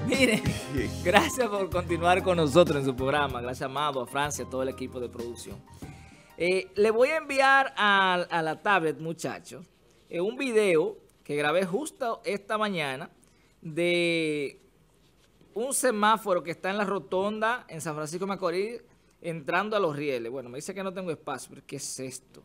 Miren, gracias por continuar con nosotros en su programa. Gracias a Amado, a Francia, a todo el equipo de producción. Le voy a enviar a la tablet, muchachos, un video que grabé justo esta mañana de un semáforo que está en la rotonda en San Francisco de Macorís entrando a Los Rieles. Bueno, me dice que no tengo espacio, pero ¿qué es esto?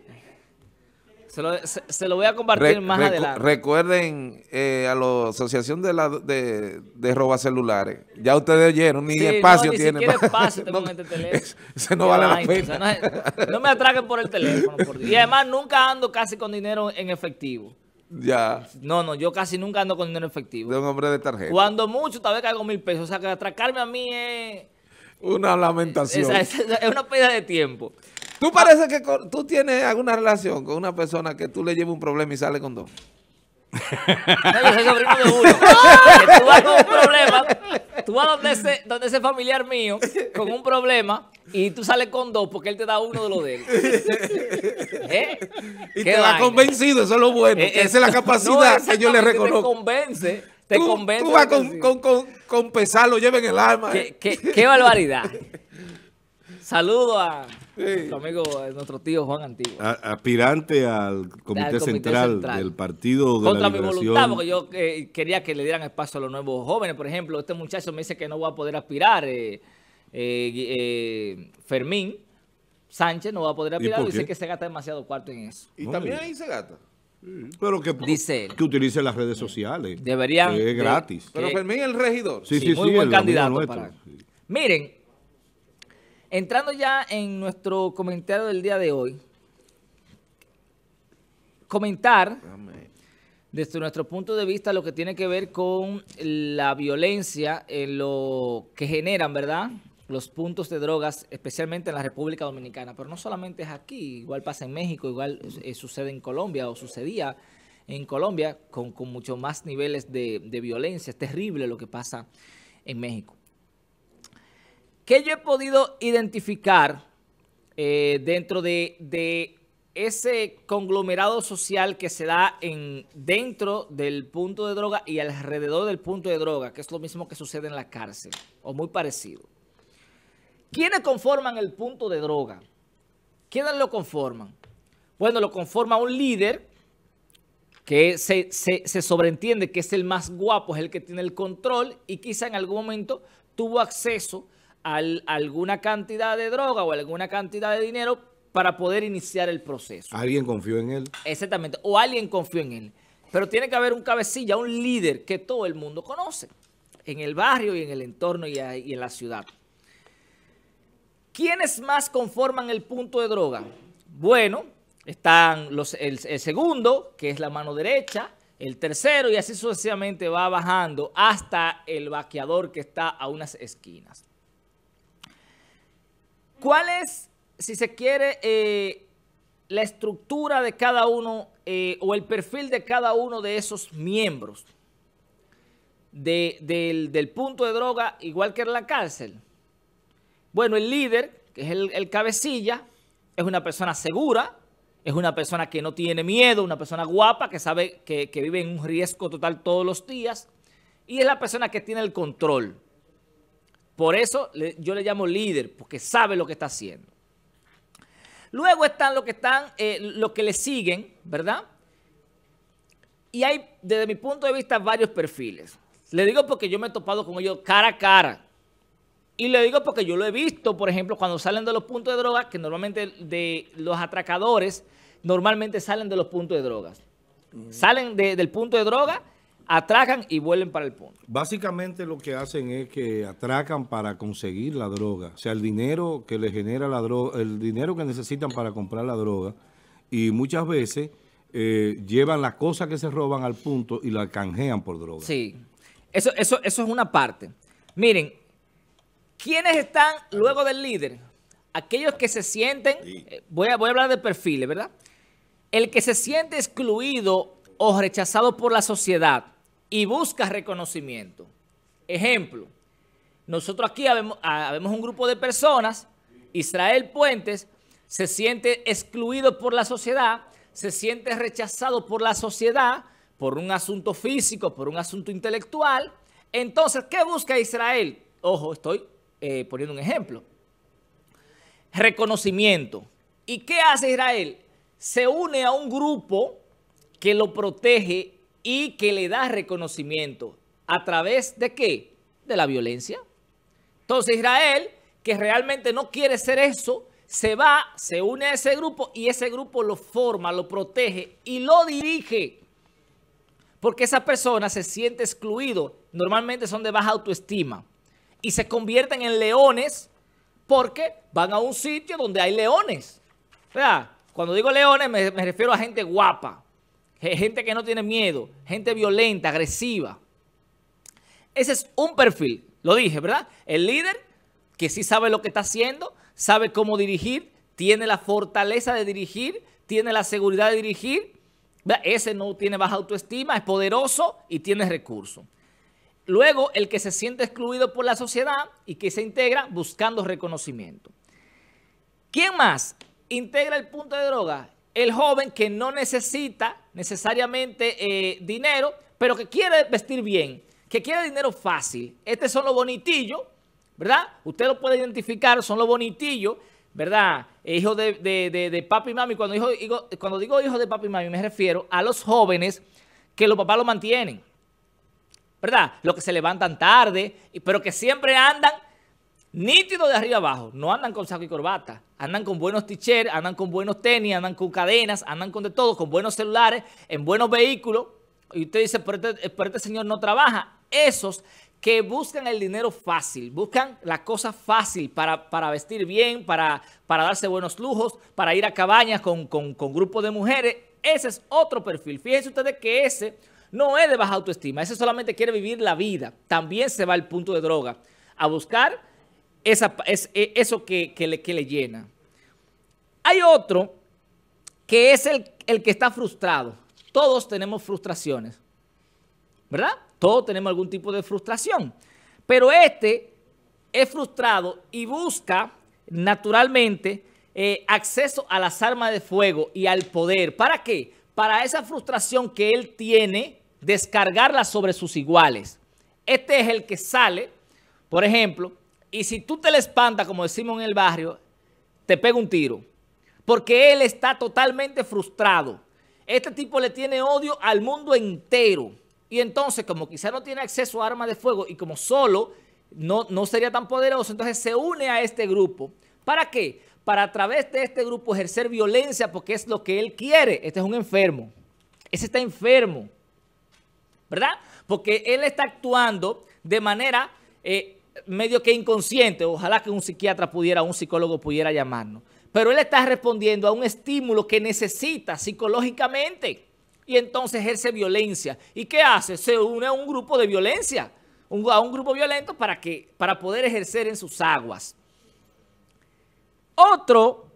Se lo voy a compartir más adelante. Recuerden a la asociación de robacelulares. Ya ustedes oyeron, ni espacio tiene. Ni siquiera espacio tengo en este teléfono. Eso no vale la pena. O sea, no me atraquen por el teléfono. Por Dios. Y además nunca ando casi con dinero en efectivo. Ya. No, yo casi nunca ando con dinero en efectivo. De un hombre de tarjeta. Cuando mucho, tal vez caigo 1,000 pesos. O sea, que atracarme a mí es... una lamentación. Es una pérdida de tiempo. ¿Tú parece que tú tienes alguna relación con una persona que tú le lleves un problema y sale con dos? No, yo soy sobrino de uno. Que tú vas con un problema, tú vas donde ese familiar mío con un problema y tú sales con dos porque él te da uno de los de él. Y te va convencido, eso es lo bueno. Esa es la capacidad que yo le reconozco. Te convence. Tú vas con pesar, lo lleva en el alma. Qué barbaridad. Saludo a nuestro amigo, nuestro tío Juan Antiguo. Aspirante al comité central del Partido de Contra la Liberación. mi voluntad, porque yo quería que le dieran espacio a los nuevos jóvenes. Por ejemplo, este muchacho me dice que no va a poder aspirar. Fermín Sánchez no va a poder aspirar. Dice que se gasta demasiado cuarto en eso. Y también ahí se gasta. Pero que, dice él, que utilice las redes sociales. Deberían. Es gratis. Pero Fermín es el regidor. Sí, muy buen candidato para. Miren, entrando ya en nuestro comentario del día de hoy, comentar desde nuestro punto de vista lo que tiene que ver con la violencia en lo que generan, ¿verdad?, los puntos de drogas, especialmente en la República Dominicana. Pero no solamente es aquí, igual pasa en México, igual sucede en Colombia o sucedía en Colombia con muchos más niveles de violencia. Es terrible lo que pasa en México. ¿Qué yo he podido identificar dentro de ese conglomerado social que se da dentro del punto de droga y alrededor del punto de droga, que es lo mismo que sucede en la cárcel, o muy parecido? ¿Quiénes conforman el punto de droga? ¿Quiénes lo conforman? Bueno, lo conforma un líder que se sobreentiende que es el más guapo, es el que tiene el control y quizá en algún momento tuvo acceso a alguna cantidad de droga o alguna cantidad de dinero para poder iniciar el proceso. ¿Alguien confió en él? Exactamente, o alguien confió en él. Pero tiene que haber un cabecilla, un líder que todo el mundo conoce, en el barrio y en el entorno y en la ciudad. ¿Quiénes más conforman el punto de droga? Bueno, están el segundo, que es la mano derecha, el tercero, y así sucesivamente va bajando hasta el vaqueador que está a unas esquinas. ¿Cuál es, si se quiere, la estructura de cada uno o el perfil de cada uno de esos miembros del punto de droga, igual que en la cárcel? Bueno, el líder, que es el cabecilla, es una persona segura, es una persona que no tiene miedo, una persona guapa, que sabe que vive en un riesgo total todos los días, y es la persona que tiene el control. Por eso yo le llamo líder, porque sabe lo que está haciendo. Luego están los que le siguen, ¿verdad? Y hay, desde mi punto de vista, varios perfiles. Le digo porque yo me he topado con ellos cara a cara. Y le digo porque yo lo he visto, por ejemplo, cuando salen de los puntos de droga, que normalmente de los atracadores, normalmente salen de los puntos de drogas. Salen del punto de droga, atracan y vuelven para el punto. Básicamente lo que hacen es que atracan para conseguir la droga. O sea, el dinero que le genera la droga, el dinero que necesitan para comprar la droga. Y muchas veces llevan las cosas que se roban al punto y la canjean por droga. Sí, eso es una parte. Miren, ¿quiénes están luego del líder? Aquellos que se sienten, voy a hablar de perfiles, ¿verdad? El que se siente excluido o rechazado por la sociedad y busca reconocimiento. Ejemplo, nosotros aquí habemos un grupo de personas, Israel Puentes se siente excluido por la sociedad, se siente rechazado por la sociedad, por un asunto físico, por un asunto intelectual, Entonces, ¿qué busca Israel? Ojo, estoy poniendo un ejemplo. Reconocimiento. ¿Y qué hace Israel? Se une a un grupo que lo protege y que le da reconocimiento. ¿A través de qué? De la violencia. Entonces Israel, que realmente no quiere ser eso, se va, se une a ese grupo y ese grupo lo forma, lo protege y lo dirige. Porque esa persona se siente excluido. Normalmente son de baja autoestima. Y se convierten en leones porque van a un sitio donde hay leones. ¿Verdad? Cuando digo leones me refiero a gente guapa. Gente que no tiene miedo. Gente violenta, agresiva. Ese es un perfil. Lo dije, ¿verdad? El líder que sí sabe lo que está haciendo, sabe cómo dirigir, tiene la fortaleza de dirigir, tiene la seguridad de dirigir. Ese no tiene baja autoestima, es poderoso y tiene recursos. Luego, el que se siente excluido por la sociedad y que se integra buscando reconocimiento. ¿Quién más integra el punto de droga? El joven que no necesita necesariamente dinero, pero que quiere vestir bien, que quiere dinero fácil. Estos son los bonitillos, ¿verdad? Usted lo puede identificar, son los bonitillos, ¿verdad? Hijos de papi y mami. Cuando digo hijos de papi y mami, me refiero a los jóvenes que los papás lo mantienen, ¿verdad? Los que se levantan tarde, pero que siempre andan nítidos de arriba abajo. No andan con saco y corbata. Andan con buenos t-shirts, andan con buenos tenis, andan con cadenas, andan con de todo, con buenos celulares, en buenos vehículos. Y usted dice, pero este señor no trabaja. Esos que buscan el dinero fácil, buscan la cosa fácil para vestir bien, para darse buenos lujos, para ir a cabañas con grupos de mujeres. Ese es otro perfil. Fíjense ustedes que ese no es de baja autoestima. Ese solamente quiere vivir la vida. También se va al punto de droga a buscar eso que le llena. Hay otro que es el que está frustrado. Todos tenemos frustraciones, ¿verdad? Todos tenemos algún tipo de frustración. Pero este es frustrado y busca naturalmente acceso a las armas de fuego y al poder. ¿Para qué? Para esa frustración que él tiene, descargarla sobre sus iguales. Este es el que sale, por ejemplo, y si tú te le espantas, como decimos en el barrio, te pega un tiro. Porque él está totalmente frustrado. Este tipo le tiene odio al mundo entero. Y entonces, como quizá no tiene acceso a armas de fuego y como solo no sería tan poderoso, entonces se une a este grupo. ¿Para qué? Para a través de este grupo ejercer violencia porque es lo que él quiere. Este es un enfermo. Ese está enfermo, ¿verdad? Porque él está actuando de manera medio que inconsciente. Ojalá que un psiquiatra pudiera, un psicólogo pudiera llamarnos. Pero él está respondiendo a un estímulo que necesita psicológicamente. Y entonces ejerce violencia. ¿Y qué hace? Se une a un grupo de violencia, a un grupo violento para poder ejercer en sus aguas. Otro,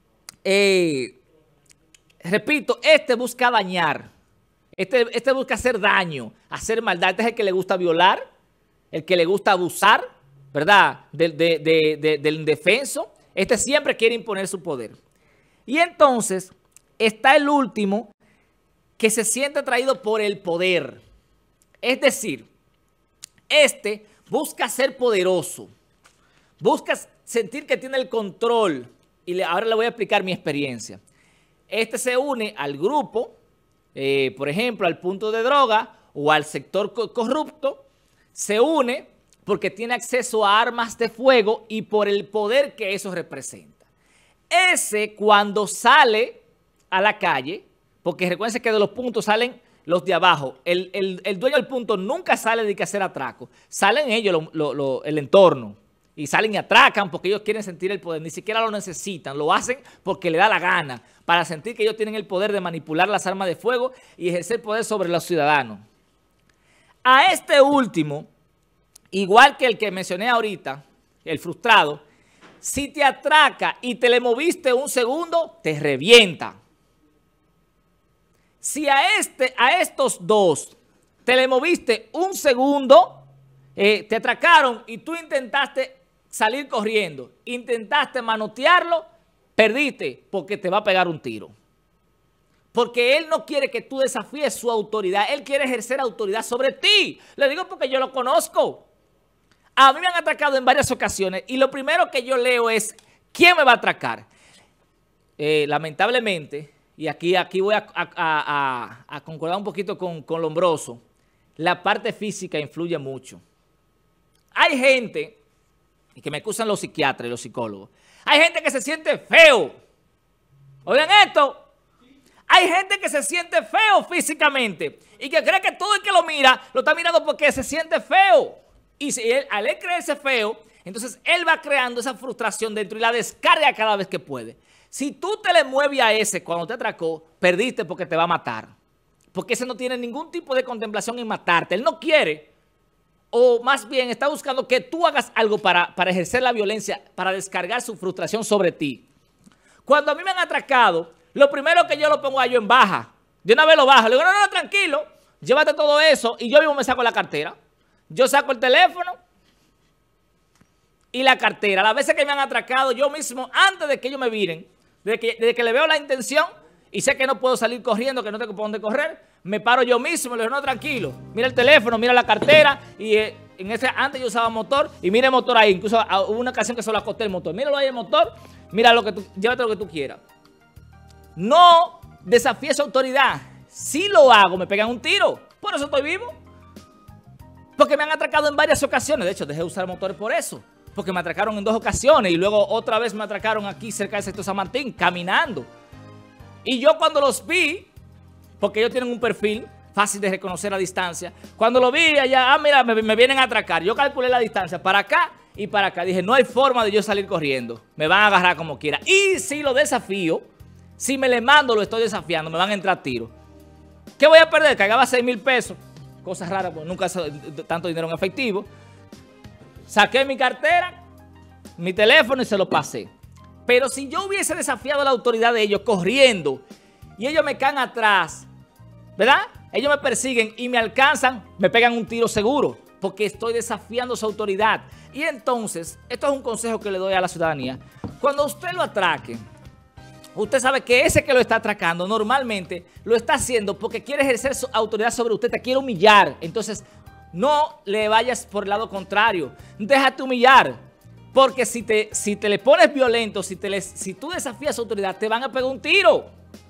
repito, este busca dañar. Este busca hacer daño, hacer maldad. Este es el que le gusta violar, el que le gusta abusar, ¿verdad? Del indefenso. Este siempre quiere imponer su poder. Y entonces está el último, que se siente atraído por el poder. Es decir, este busca ser poderoso, busca sentir que tiene el control. Y ahora le voy a explicar mi experiencia. Este se une al grupo, por ejemplo, al punto de droga o al sector corrupto. Se une porque tiene acceso a armas de fuego y por el poder que eso representa. Ese, cuando sale a la calle, porque recuerden que de los puntos salen los de abajo. El dueño del punto nunca sale de que hacer atraco. Salen ellos, el entorno. Y salen y atracan porque ellos quieren sentir el poder. Ni siquiera lo necesitan. Lo hacen porque le da la gana. Para sentir que ellos tienen el poder de manipular las armas de fuego y ejercer poder sobre los ciudadanos. A este último, igual que el que mencioné ahorita, el frustrado, si te atraca y te le moviste un segundo, te revienta. Si a estos dos te le moviste un segundo, te atracaron y tú intentaste salir corriendo, intentaste manotearlo, perdiste porque te va a pegar un tiro. Porque él no quiere que tú desafíes su autoridad. Él quiere ejercer autoridad sobre ti. Le digo porque yo lo conozco. A mí me han atracado en varias ocasiones y lo primero que yo leo es, ¿quién me va a atracar? Lamentablemente, y aquí voy a concordar un poquito con Lombroso, la parte física influye mucho. Hay gente, y que me acusan los psiquiatras y los psicólogos, hay gente que se siente feo. Oigan esto. Hay gente que se siente feo físicamente y que cree que todo el que lo mira, lo está mirando porque se siente feo. Y si al él creerse feo, entonces él va creando esa frustración dentro y la descarga cada vez que puede. Si tú te le mueves a ese cuando te atracó, perdiste porque te va a matar. Porque ese no tiene ningún tipo de contemplación en matarte. Él no quiere, o más bien está buscando que tú hagas algo para ejercer la violencia, para descargar su frustración sobre ti. Cuando a mí me han atracado, lo primero que yo lo pongo a yo en baja. De una vez lo bajo. Le digo, no, tranquilo, llévate todo eso y yo mismo me saco la cartera. Yo saco el teléfono y la cartera. Las veces que me han atracado, yo mismo, antes de que ellos me miren, desde que le veo la intención y sé que no puedo salir corriendo, que no tengo por dónde correr, me paro yo mismo y le digo, no, tranquilo, mira el teléfono, mira la cartera. Y antes yo usaba motor y mira el motor ahí. Incluso hubo una ocasión que solo acosté el motor. Míralo ahí el motor, mira llévate lo que tú quieras. No desafíe su autoridad. Si lo hago, me pegan un tiro. Por eso estoy vivo. Porque me han atracado en varias ocasiones. De hecho, dejé de usar motores por eso. Porque me atracaron en 2 ocasiones. Y luego otra vez me atracaron aquí cerca del sector San Martín, caminando. Y yo cuando los vi, porque ellos tienen un perfil fácil de reconocer a distancia. Cuando lo vi allá, mira, me vienen a atracar. Yo calculé la distancia para acá y para acá. Dije, no hay forma de yo salir corriendo. Me van a agarrar como quiera. Y si lo desafío, si me le mando, lo estoy desafiando, me van a entrar tiros. ¿Qué voy a perder? Cagaba 6,000 pesos. Cosas raras, porque nunca tanto dinero en efectivo. Saqué mi cartera, mi teléfono y se lo pasé. Pero si yo hubiese desafiado a la autoridad de ellos corriendo y ellos me caen atrás, ¿verdad? Ellos me persiguen y me alcanzan, me pegan un tiro seguro porque estoy desafiando su autoridad. Y entonces, esto es un consejo que le doy a la ciudadanía. Cuando usted lo atraque, usted sabe que ese que lo está atracando normalmente lo está haciendo porque quiere ejercer su autoridad sobre usted, te quiere humillar. Entonces, no le vayas por el lado contrario. Déjate humillar. Porque si te le pones violento, si tú desafías su autoridad, te van a pegar un tiro.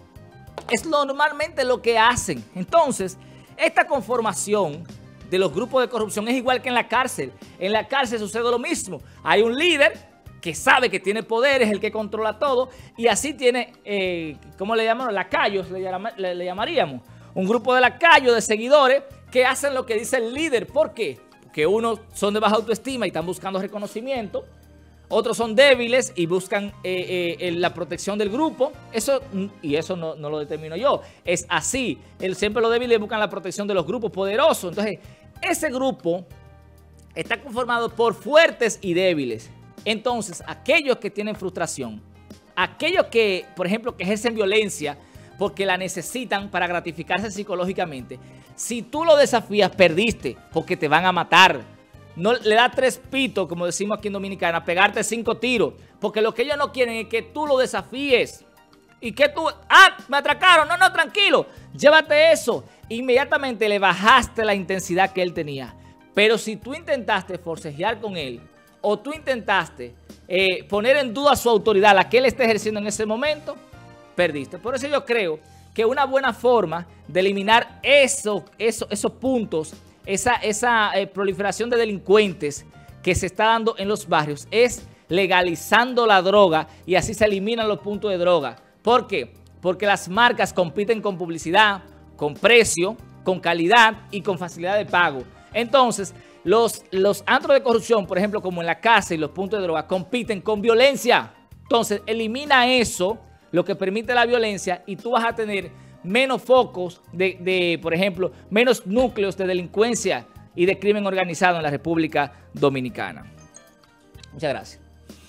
Es normalmente lo que hacen. Entonces, esta conformación de los grupos de corrupción es igual que en la cárcel. En la cárcel sucede lo mismo. Hay un líder que sabe que tiene poder, es el que controla todo, y así tiene, ¿cómo le llamamos? Lacayos, le llamaríamos. Un grupo de lacayos, de seguidores, que hacen lo que dice el líder. ¿Por qué? Porque unos son de baja autoestima y están buscando reconocimiento, otros son débiles y buscan la protección del grupo. Eso no lo determino yo, es así. Siempre los débiles buscan la protección de los grupos poderosos. Entonces, ese grupo está conformado por fuertes y débiles. Entonces, aquellos que tienen frustración, aquellos que, por ejemplo, que ejercen violencia porque la necesitan para gratificarse psicológicamente, si tú lo desafías, perdiste porque te van a matar. No le da 3 pitos, como decimos aquí en Dominicana, pegarte 5 tiros, porque lo que ellos no quieren es que tú lo desafíes. Y que tú, me atracaron, no, tranquilo, llévate eso. Inmediatamente le bajaste la intensidad que él tenía. Pero si tú intentaste forcejear con él, o tú intentaste poner en duda su autoridad, la que él está ejerciendo en ese momento, perdiste. Por eso yo creo que una buena forma de eliminar esos puntos, esa proliferación de delincuentes que se está dando en los barrios es legalizando la droga y así se eliminan los puntos de droga. ¿Por qué? Porque las marcas compiten con publicidad, con precio, con calidad y con facilidad de pago. Entonces, los antros de corrupción, por ejemplo, como en la cárcel y los puntos de droga, compiten con violencia. Entonces, elimina eso, lo que permite la violencia, y tú vas a tener menos focos por ejemplo, menos núcleos de delincuencia y de crimen organizado en la República Dominicana. Muchas gracias.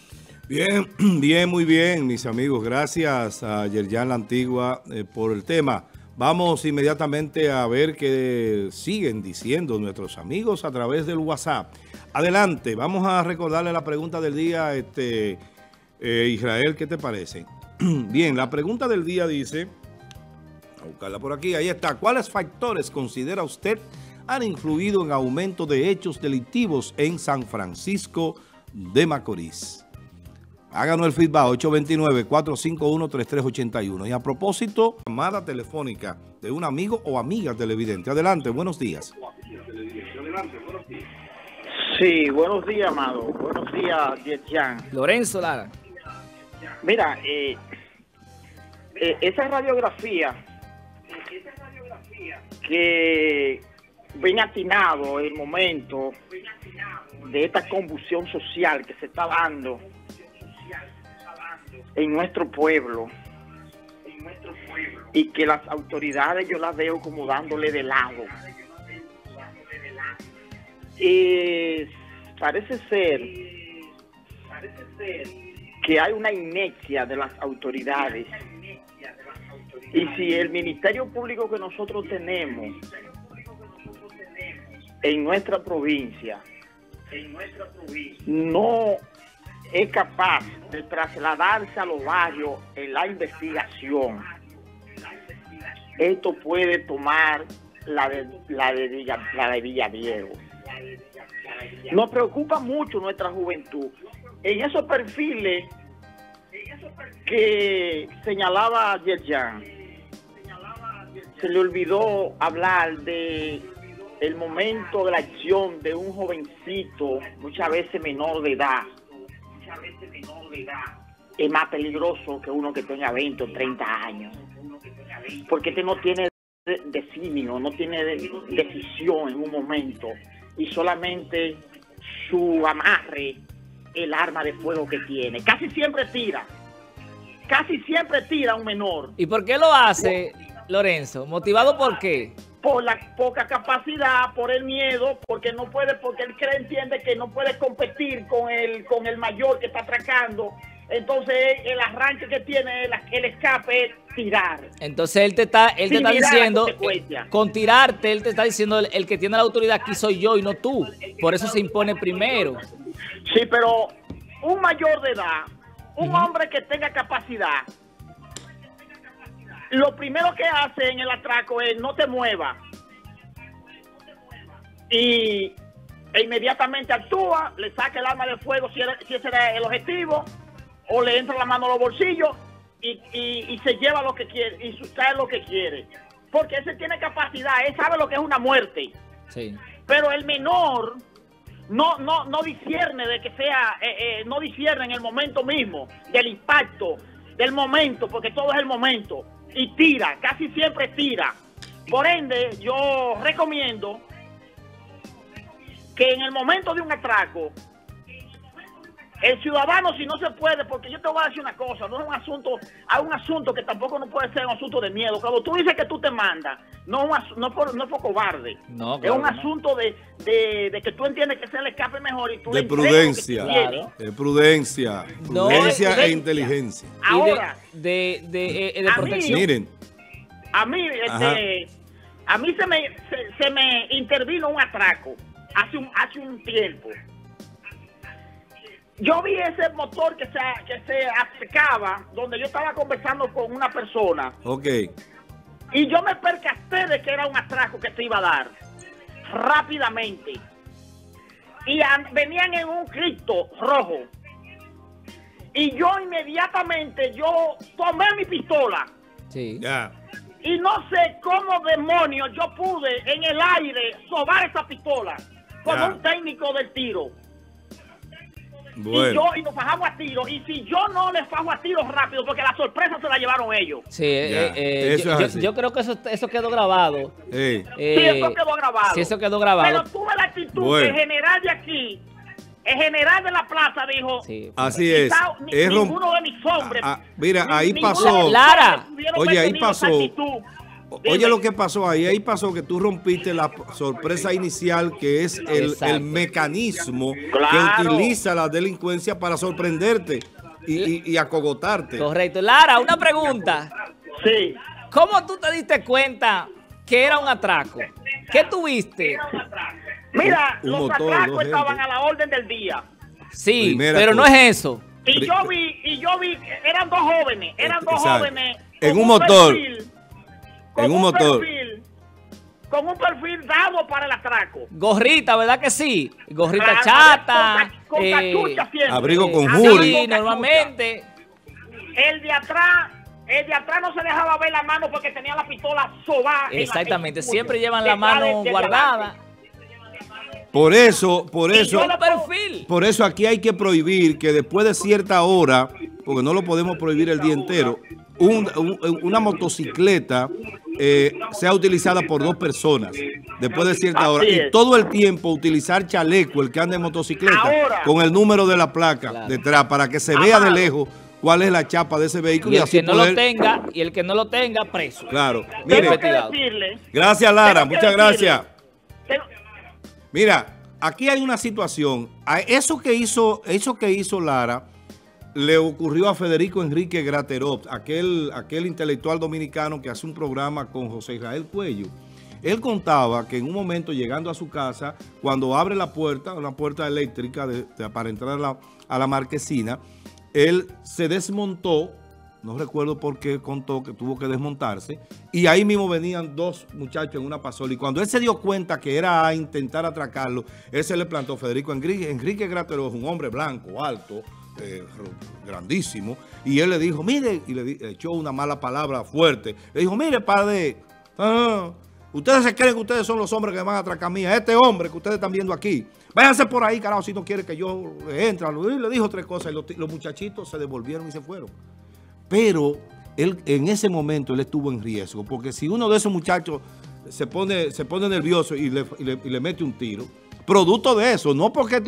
Bien, muy bien, mis amigos. Gracias a Yerjan La Antigua por el tema. Vamos inmediatamente a ver qué siguen diciendo nuestros amigos a través del WhatsApp. Adelante, vamos a recordarle la pregunta del día, Israel, ¿qué te parece? Bien, la pregunta del día dice, A buscarla por aquí, ahí está. ¿Cuáles factores considera usted han influido en aumento de hechos delictivos en San Francisco de Macorís? Háganos el feedback, 829-451-3381. Y a propósito, llamada telefónica de un amigo o amiga televidente. Adelante, buenos días. Sí, buenos días, amado. Buenos días, Yerjan. Lorenzo Lara. Mira, esa radiografía que ven atinado el momento de esta convulsión social que se está dando en nuestro pueblo y que las autoridades yo las veo como dándole de lado. Parece ser que hay una inercia de las autoridades, y si el Ministerio Público que nosotros tenemos en nuestra provincia no es capaz de trasladarse a los barrios en la investigación, esto puede tomar la de Villaviejo. Nos preocupa mucho nuestra juventud. En esos perfiles que señalaba Yerjan, se le olvidó hablar de el momento de la acción de un jovencito, muchas veces menor de edad. Es más peligroso que uno que tenga 20 o 30 años, porque este no tiene designio, no tiene decisión en un momento, y solamente su amarre, el arma de fuego que tiene. Casi siempre tira un menor. ¿Y por qué lo hace, Lorenzo? ¿Motivado por qué? Por la poca capacidad, por el miedo, porque no puede, porque él entiende que no puede competir con el mayor que está atracando. Entonces el arranque que tiene, el escape es tirar. Entonces él te está diciendo, con tirarte, él te está diciendo, el que tiene la autoridad aquí soy yo y no tú. Por eso se impone primero. Sí, pero un mayor de edad, un hombre que tenga capacidad, lo primero que hace en el atraco es no te muevas. E inmediatamente actúa, le saca el arma de fuego si ese era el objetivo, o le entra la mano a los bolsillos y se lleva lo que quiere y sustrae lo que quiere. Porque ese tiene capacidad, él sabe lo que es una muerte. Sí. Pero el menor no discierne de que sea, no discierne en el momento mismo del impacto, del momento, porque todo es el momento. Y tira, casi siempre tira. Por ende, yo recomiendo que en el momento de un atraco, el ciudadano, si no se puede, porque yo te voy a decir una cosa, no es un asunto, hay un asunto que tampoco no puede ser un asunto de miedo. Cuando tú dices que tú te mandas, no es por cobarde. No, claro, es un asunto de que tú entiendes que se le escape mejor y tú de prudencia, claro. De prudencia, prudencia e inteligencia. Ahora, de protección. Miren, a mí se me intervino un atraco hace un tiempo. Yo vi ese motor que se acercaba, donde yo estaba conversando con una persona. Ok. Y yo me percaté de que era un atraco que se iba a dar rápidamente. Y venían en un Cristo rojo. Y yo inmediatamente, tomé mi pistola. Sí. Ya. Y no sé cómo demonios yo pude en el aire sobar esa pistola con un técnico del tiro. Bueno. Y nos fajamos a tiro. Y si yo no les fajo a tiro rápido, porque la sorpresa se la llevaron ellos. Sí, yo creo que eso quedó grabado. Sí, eso quedó grabado. Sí, eso quedó grabado. Pero tuve la actitud del general de aquí. El general de la plaza dijo, sí, así es. Ninguno de mis hombres. Mira, ahí pasó. Lara. Oye, ahí pasó. Oye, lo que pasó ahí pasó que tú rompiste la sorpresa inicial, que es el mecanismo que utiliza la delincuencia para sorprenderte y acogotarte. Correcto. Lara, una pregunta. Sí. ¿Cómo tú te diste cuenta que era un atraco? ¿Qué tuviste? Mira, los atracos estaban a la orden del día. Sí, pero no es eso. Y yo vi, eran dos jóvenes, en un motor. en un motor. Con un perfil dado para el atraco. Gorrita, ¿verdad que sí? Gorrita Claro, chata. con cachucha siempre. Abrigo con Sí, jury. normalmente. El de atrás no se dejaba ver la mano porque tenía la pistola sobada. Exactamente, siempre llevan la mano guardada. Por eso, Perfil. por eso aquí hay que prohibir que después de cierta hora, porque no lo podemos prohibir el día entero, una motocicleta sea utilizada por 2 personas después de cierta hora. Y todo el tiempo utilizar chaleco, el que anda en motocicleta, ahora, con el número de la placa detrás, para que se vea de lejos cuál es la chapa de ese vehículo. Y el así que no lo tenga, preso. Claro. Mire, tengo que decirle, gracias Lara, tengo que muchas gracias. tengo- Mira, aquí hay una situación. Eso que hizo Lara le ocurrió a Federico Enrique Graterop, aquel intelectual dominicano que hace un programa con José Israel Cuello. Él contaba que en un momento llegando a su casa, cuando abre la puerta, una puerta eléctrica para entrar a la marquesina, él se desmontó, no recuerdo por qué contó que tuvo que desmontarse, y ahí mismo venían 2 muchachos en una pasola, y cuando él se dio cuenta que era a intentar atracarlo, él se le plantó. Federico Enrique Graterop, un hombre blanco, alto, grandísimo, y él le dijo, mire, y le echó una mala palabra fuerte, le dijo, mire, padre, ustedes se creen que ustedes son los hombres que me van a atracar a mí, a este hombre que ustedes están viendo aquí, váyanse por ahí, carajo, si no quiere que yo entre. Y le dijo 3 cosas, y los muchachitos se devolvieron y se fueron. Pero él, en ese momento él estuvo en riesgo, porque si uno de esos muchachos se pone nervioso y le mete un tiro, producto de eso, no porque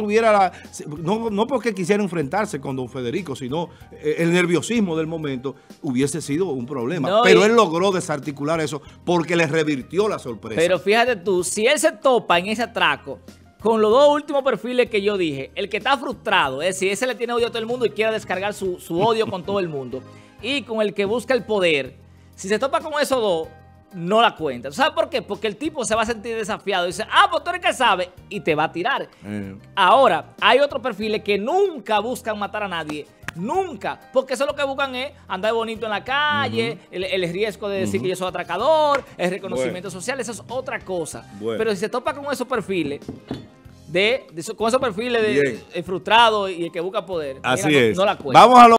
no porque quisiera enfrentarse con don Federico, sino el nerviosismo del momento, hubiese sido un problema. No, pero él logró desarticular eso porque le revirtió la sorpresa. Pero fíjate tú, si él se topa en ese atraco con los 2 últimos perfiles que yo dije, el que está frustrado, es decir, ese le tiene odio a todo el mundo y quiere descargar su odio con todo el mundo, y con el que busca el poder, si se topa con esos 2, no la cuenta. ¿Sabes por qué? Porque el tipo se va a sentir desafiado y dice, pues tú eres que sabe, y te va a tirar. Ahora, hay otros perfiles que nunca buscan matar a nadie, nunca, porque eso lo que buscan es andar bonito en la calle, el riesgo de decir que yo soy atracador, el reconocimiento social, eso es otra cosa. Pero si se topa con esos perfiles, con esos perfiles de frustrado y el que busca poder, así mira, es. no la cuenta. Vamos a